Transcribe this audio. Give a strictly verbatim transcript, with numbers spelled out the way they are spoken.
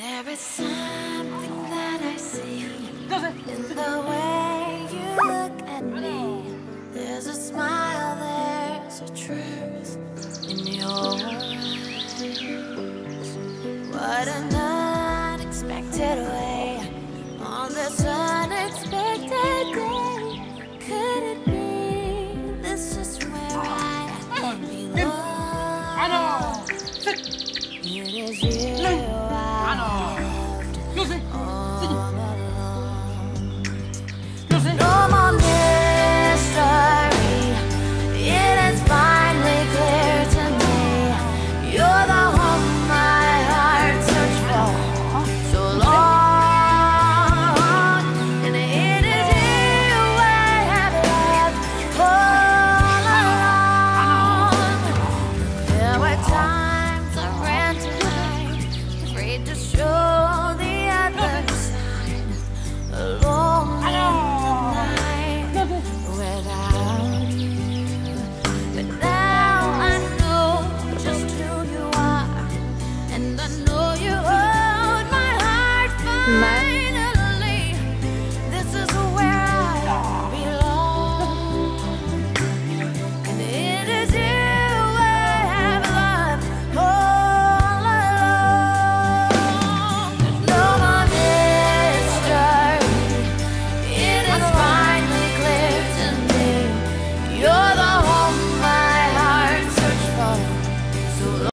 There is something that I see in the way you look at me. There's a smile, there's a truth in your eyes. What an unexpected way, on this unexpected day. Could it be this is where I belong? It is you I loved all along. No more mystery, it is finally clear to me. You're the home my heart searched for so long, and it is you I have loved all along. There were times I ran to hide, afraid to show the other side, alone in the night without you. But now I know just who you are, and I know you hold my heart finally. This is where I belong, and it is you I have loved all along. No more mystery, it is finally clear to me. You're the home my heart searched for so long.